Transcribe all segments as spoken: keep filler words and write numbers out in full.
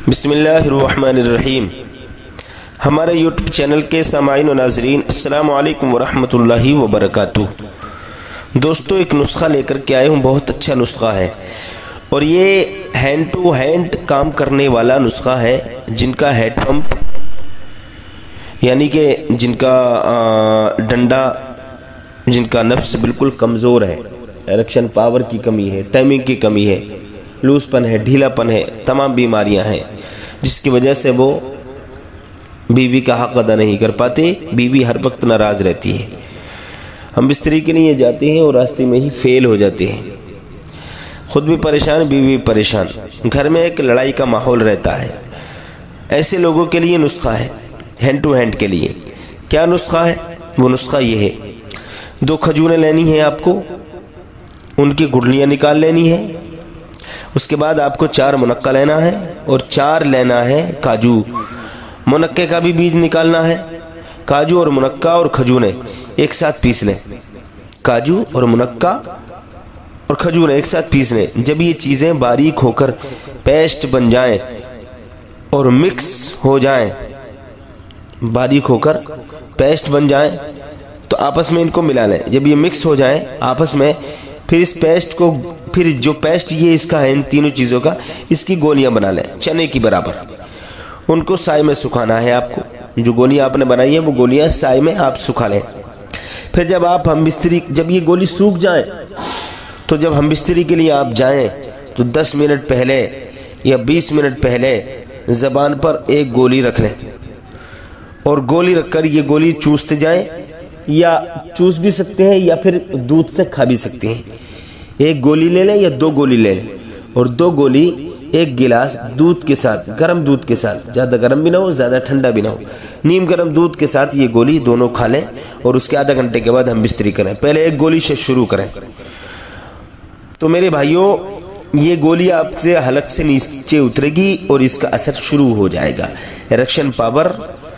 बिस्मिल्लाहिर्रहमानिर्रहीम। हमारे YouTube channel के सामाईन व नाज़रीन, अस्सलामु अलैकुम वरहमतुल्लाहि वबरकातुहू। दोस्तों, एक नुस्खा लेकर के आए हूँ, बहुत अच्छा नुस्खा है और ये हैंड टू हैंड काम करने वाला नुस्खा है। जिनका हेड पंप यानी कि जिनका डंडा, जिनका नफ्स बिल्कुल कमज़ोर है, इरेक्शन पावर की कमी है, टाइमिंग की कमी है, लूजपन है, ढीलापन है, तमाम बीमारियां हैं जिसकी वजह से वो बीवी का हक अदा नहीं कर पाते। बीवी हर वक्त नाराज़ रहती है। हम बिस्तरी के लिए जाते हैं और रास्ते में ही फेल हो जाते हैं, खुद भी परेशान, बीवी भी परेशान, घर में एक लड़ाई का माहौल रहता है। ऐसे लोगों के लिए नुस्खा है, हैंड टू हैंड के लिए। क्या नुस्खा है? वो नुस्खा ये है, दो खजूरें लेनी है आपको, उनकी गुठलियाँ निकाल लेनी है। उसके बाद आपको चार मुनक्का लेना है और चार लेना है काजू। मुनक्के का भी बीज निकालना है। काजू और मुनक्का और खजूरें एक साथ पीस लें। काजू और मुनक्का और खजूरें एक साथ पीस लें। जब ये चीज़ें बारीक होकर पेस्ट बन जाएं और मिक्स हो जाएं, बारीक होकर पेस्ट बन जाएं, तो आपस में इनको मिला लें। जब ये मिक्स हो जाएं आपस में, फिर इस पेस्ट को, फिर जो पेस्ट ये इसका है, इन तीनों चीज़ों का, इसकी गोलियां बना लें चने की बराबर। उनको साए में सुखाना है आपको। जो गोलियां आपने बनाई है वो गोलियां साए में आप सुखा लें। फिर जब आप हम बिस्तरी, जब ये गोली सूख जाए, तो जब हम बिस्तरी के लिए आप जाएं तो दस मिनट पहले या बीस मिनट पहले ज़बान पर एक गोली रख लें और गोली रखकर ये गोली चूसते जाएं, या चूस भी सकते हैं या फिर दूध से खा भी सकते हैं। एक गोली ले लें या दो गोली ले लें और दो गोली एक गिलास दूध के साथ, गर्म दूध के साथ, ज़्यादा गर्म भी ना हो, ज़्यादा ठंडा भी ना हो, नीम गर्म दूध के साथ ये गोली दोनों खा लें और उसके आधा घंटे के बाद हम बिस्तरी करें। पहले एक गोली से शुरू करें। तो मेरे भाइयों, ये गोली आपसे हलक से नीचे उतरेगी और इसका असर शुरू हो जाएगा। इरेक्शन पावर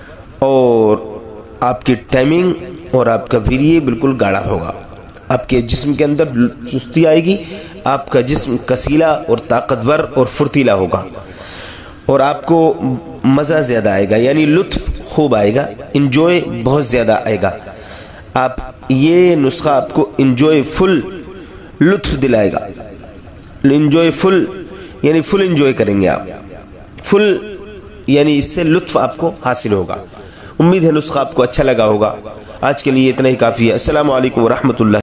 और आपकी टाइमिंग और आपका वीर्य बिल्कुल गाढ़ा होगा। आपके जिस्म के अंदर चुस्ती आएगी, आपका जिस्म कसीला और ताकतवर और फुर्तीला होगा और आपको मज़ा ज़्यादा आएगा, यानी लुत्फ खूब आएगा, इंजॉय बहुत ज़्यादा आएगा। आप ये नुस्खा आपको इंजॉय फुल लुत्फ दिलाएगा। इंजॉय फुल यानी फुल इंजॉय करेंगे आप, फुल यानी इससे लुत्फ आपको हासिल होगा। उम्मीद है नुस्खा आपको अच्छा लगा होगा। आज के लिए इतना ही काफ़ी है। अस्सलामु अलैकुम व रहमतुल्लाह।